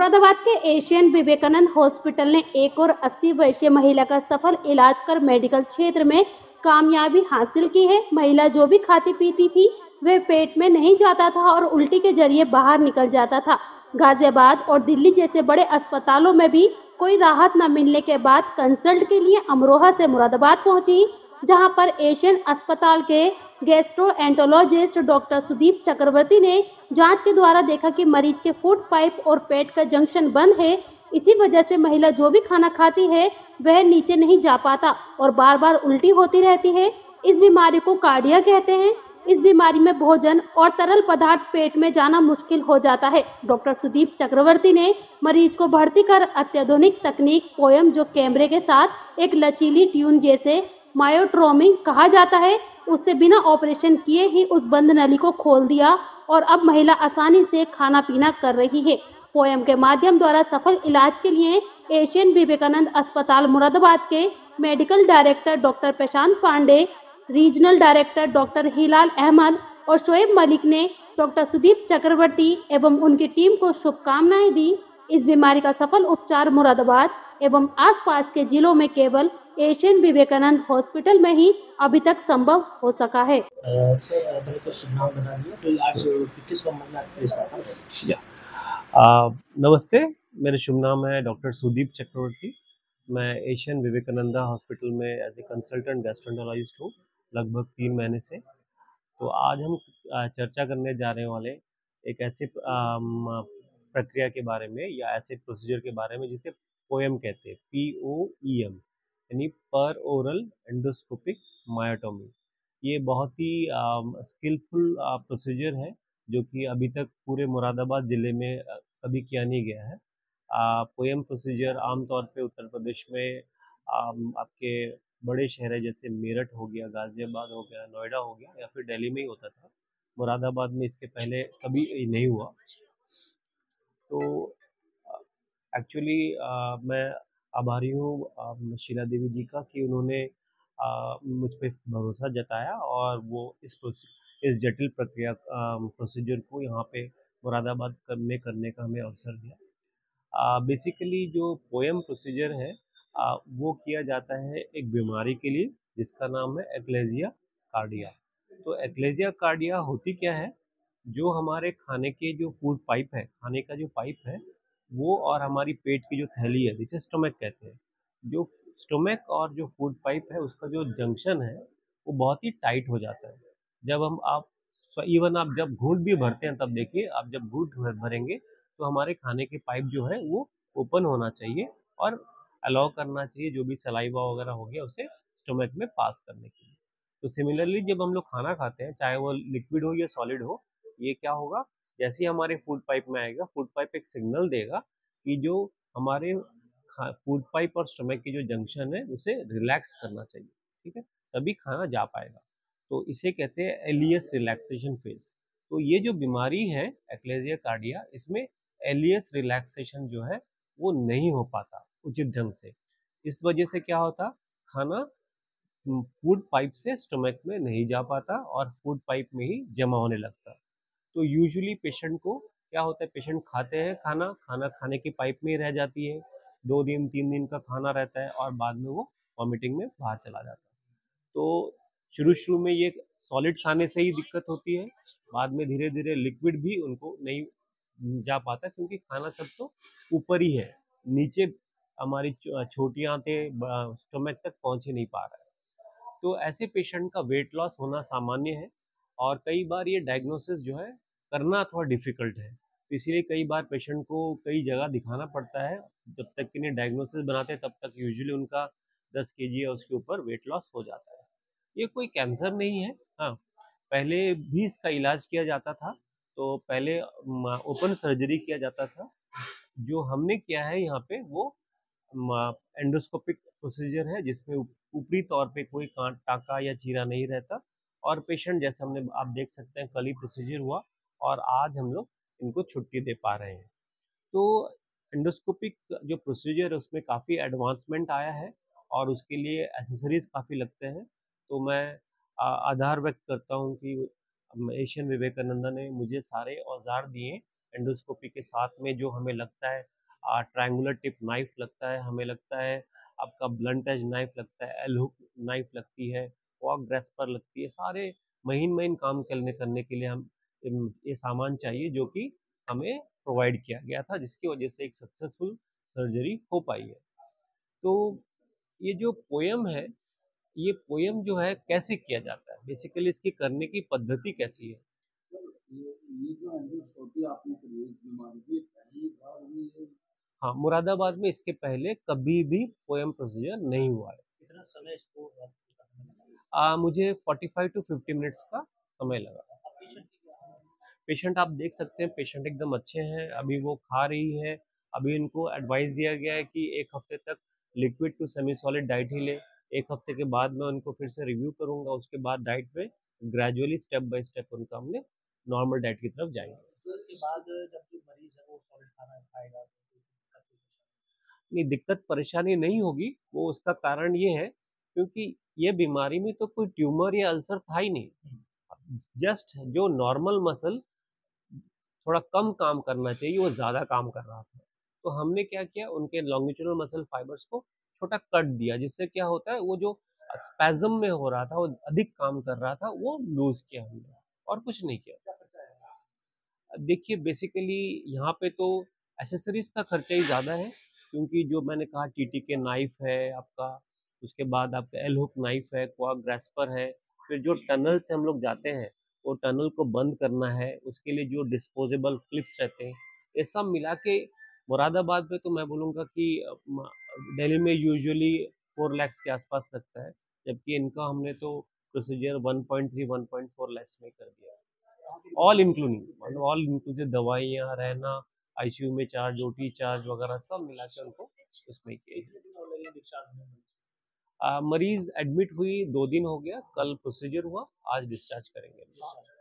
मुरादाबाद के Asian Vivekananda hospital ने एक और 80 वर्षीय महिला का सफल इलाज कर मेडिकल क्षेत्र में कामयाबी हासिल की है। महिला जो भी खाती पीती थी वह पेट में नहीं जाता था और उल्टी के जरिए बाहर निकल जाता था। गाजियाबाद और दिल्ली जैसे बड़े अस्पतालों में भी कोई राहत न मिलने के बाद कंसल्ट के लिए अमरोहा से मुरादाबाद पहुंची, जहां पर एशियन अस्पताल के गैस्ट्रोएंटरोलॉजिस्ट डॉक्टर सुदीप चक्रवर्ती ने जांच के द्वारा देखा कि मरीज के फूड पाइप और पेट का जंक्शन बंद है। इसी वजह से महिला जो भी खाना खाती है वह नीचे नहीं जा पाता और बार बार उल्टी होती रहती है। इस बीमारी को कार्डिया कहते हैं। इस बीमारी में भोजन और तरल पदार्थ पेट में जाना मुश्किल हो जाता है। डॉक्टर सुदीप चक्रवर्ती ने मरीज को भर्ती कर अत्याधुनिक तकनीक पोयम, जो कैमरे के साथ एक लचीली ट्यून जैसे मायोट्रोमी कहा जाता है, उससे बिना ऑपरेशन किए ही उस बंद नली को खोल दिया और अब महिला आसानी से खाना पीना कर रही है। पोयम के माध्यम द्वारा सफल इलाज के लिए एशियन विवेकानंद अस्पताल मुरादाबाद के medical director doctor Prashant Pandey, regional director doctor Hilal Ahmad और शोएब मलिक ने डॉक्टर सुदीप चक्रवर्ती एवं उनकी टीम को शुभकामनाएं दी। इस बीमारी का सफल उपचार मुरादाबाद एवं आसपास के जिलों में केवल एशियन विवेकानंद हॉस्पिटल में ही अभी तक संभव हो सका है। सर, मेरे को शुभ नाम बता दिया, तो आज किस संबंध में आपके इस बात पर? या नमस्ते, मेरा शुभ नाम है डॉक्टर सुदीप चक्रवर्ती। मैं एशियन विवेकानंदा हॉस्पिटल में एज ए कंसल्टेंट गैस्ट्रोएंटरोलॉजिस्ट हूँ लगभग 3 महीने से। तो आज हम चर्चा करने जा रहे वाले एक ऐसे प्रक्रिया के बारे में या ऐसे प्रोसीजर के बारे में जिसे पोएम कहते हैं, POEM, यानी पर ओरल एंडोस्कोपिक मायोटोमी। ये बहुत ही स्किलफुल प्रोसीजर है जो कि अभी तक पूरे मुरादाबाद ज़िले में कभी किया नहीं गया है। पोएम प्रोसीजर आमतौर पे उत्तर प्रदेश में आपके बड़े शहर है जैसे मेरठ हो गया, गाज़ियाबाद हो गया, नोएडा हो गया या फिर दिल्ली में ही होता था। मुरादाबाद में इसके पहले कभी नहीं हुआ। तो एक्चुअली मैं आभारी हूँ शीला देवी जी का कि उन्होंने मुझ पे भरोसा जताया और वो इस जटिल प्रक्रिया प्रोसीजर को यहाँ पे मुरादाबाद में करने का हमें अवसर दिया। बेसिकली जो पोएम प्रोसीजर है वो किया जाता है एक बीमारी के लिए जिसका नाम है एक्लेजिया कार्डिया। तो एक्लेजिया कार्डिया होती क्या है, जो हमारे खाने के जो फूड पाइप है, खाने का जो पाइप है वो और हमारी पेट की जो थैली है जिसे स्टोमक कहते हैं, जो स्टोमक और जो फूड पाइप है उसका जो जंक्शन है वो बहुत ही टाइट हो जाता है। जब हम आप इवन आप जब घूंट भी भरते हैं तब देखिए, आप जब घूंट भरेंगे तो हमारे खाने के पाइप जो है वो ओपन होना चाहिए और अलाउ करना चाहिए जो भी सलाइवा वगैरह हो गया उसे स्टोमक में पास करने के लिए। तो सिमिलरली जब हम लोग खाना खाते हैं, चाहे वो लिक्विड हो या सॉलिड हो, ये क्या होगा, जैसे ही हमारे फूड पाइप में आएगा, फूड पाइप एक सिग्नल देगा कि जो हमारे फूड पाइप और स्टमक की जो जंक्शन है उसे रिलैक्स करना चाहिए, ठीक है, तभी खाना जा पाएगा। तो इसे कहते हैं एलियस रिलैक्सेशन फेज। तो ये जो बीमारी है एक्लेजिया कार्डिया, इसमें एलियस रिलैक्सेशन जो है वो नहीं हो पाता उचित ढंग से। इस वजह से क्या होता, खाना फूड पाइप से स्टमक में नहीं जा पाता और फूड पाइप में ही जमा होने लगता। तो यूजुअली पेशेंट को क्या होता है, पेशेंट खाते हैं खाना, खाना खाने की पाइप में ही रह जाती है, 2 दिन 3 दिन का खाना रहता है और बाद में वो वॉमिटिंग में बाहर चला जाता है। तो शुरू शुरू में ये सॉलिड खाने से ही दिक्कत होती है, बाद में धीरे धीरे लिक्विड भी उनको नहीं जा पाता क्योंकि खाना सब तो ऊपर ही है, नीचे हमारी छोटी आंतें स्टोमक तक पहुंच ही नहीं पा रहा है। तो ऐसे पेशेंट का वेट लॉस होना सामान्य है और कई बार ये डायग्नोसिस जो है करना थोड़ा डिफिकल्ट है। तो इसीलिए कई बार पेशेंट को कई जगह दिखाना पड़ता है। जब तक कि नहीं डायग्नोसिस बनाते हैं तब तक यूजुअली उनका 10 केजी या उसके ऊपर वेट लॉस हो जाता है। ये कोई कैंसर नहीं है। हाँ, पहले भी इसका इलाज किया जाता था। तो पहले ओपन सर्जरी किया जाता था। जो हमने किया है यहाँ पे वो एंडोस्कोपिक प्रोसीजर है जिसमें ऊपरी तौर पे कोई कांट टाका या चीरा नहीं रहता और पेशेंट जैसे हमने आप देख सकते हैं कल ही प्रोसीजर हुआ और आज हम लोग इनको छुट्टी दे पा रहे हैं। तो एंडोस्कोपिक जो प्रोसीजर है उसमें काफ़ी एडवांसमेंट आया है और उसके लिए एसेसरीज काफ़ी लगते हैं। तो मैं आभार व्यक्त करता हूँ कि एशियन विवेकानंदा ने मुझे सारे औजार दिए एंडोस्कोपी के साथ में जो हमें लगता है ट्रायंगुलर टिप नाइफ लगता है, हमें लगता है आपका ब्लंट एज नाइफ लगता है, एल हुक नाइफ लगती है, फॉक ग्रेस्पर लगती है। सारे महीन काम करने के लिए हम ये सामान चाहिए जो कि हमें प्रोवाइड किया गया था, जिसकी वजह से एक सक्सेसफुल सर्जरी हो पाई है। तो ये जो पोयम है, ये पोयम जो है कैसे किया जाता है, बेसिकली इसकी करने की पद्धति कैसी है? ये जो एंडोस्कोपी आपने करी है इस बीमारी की, पहली बार हुई है? हाँ, मुरादाबाद में इसके पहले कभी भी पोयम प्रोसीजर नहीं हुआ है। कितना समय इसको मुझे 45 टू 50 मिनट्स का समय लगा। पेशेंट आप देख सकते हैं, पेशेंट एकदम अच्छे हैं, अभी वो खा रही है। अभी इनको एडवाइस दिया गया है कि 1 हफ्ते तक liquid to semi solid diet ही लें। 1 हफ्ते के बाद मैं उनको फिर से रिव्यू करूँगा, उसके बाद डाइट में ग्रेजुअली स्टेप बाय स्टेप उनका हमने नॉर्मल डाइट की तरफ जाएंगे। सर के बाद जब जो मरीज है वो सॉलिड खाना खाएगा तो नहीं, दिक्कत परेशानी नहीं होगी, वो उसका कारण ये है क्योंकि ये बीमारी में तो कोई ट्यूमर या अल्सर था ही नहीं। जस्ट जो नॉर्मल मसल थोड़ा कम काम करना चाहिए वो ज़्यादा काम कर रहा था। तो हमने क्या किया, उनके लॉन्गिट्यूडनल मसल फाइबर्स को छोटा कट दिया, जिससे क्या होता है वो जो स्पैज़म में हो रहा था, वो अधिक काम कर रहा था, वो लूज़ किया हमने और कुछ नहीं किया। देखिए बेसिकली यहाँ पे तो एसेसरीज़ का खर्चा ही ज़्यादा है, क्योंकि जो मैंने कहा टीटी के नाइफ है आपका, उसके बाद आपका एल हुक नाइफ है, क्वाक ग्रेस्पर है, फिर जो टनल से हम लोग जाते हैं वो टनल को बंद करना है, उसके लिए जो डिस्पोजेबल क्लिप्स रहते हैं, ये सब मिला के मुरादाबाद में तो मैं बोलूँगा कि दिल्ली में यूजुअली 4 लाख के आसपास लगता है, जबकि इनका हमने तो प्रोसीजर 1.3 1.4 लाख में कर दिया। ऑल इंक्लूडिंग, मतलब ऑल इंक्लूसिव दवाइयाँ, रहना, आईसीयू में चार्ज, ओटी चार्ज वगैरह सब मिला के उनको उसमें किया। मरीज एडमिट हुई 2 दिन हो गया, कल प्रोसीजर हुआ, आज डिस्चार्ज करेंगे।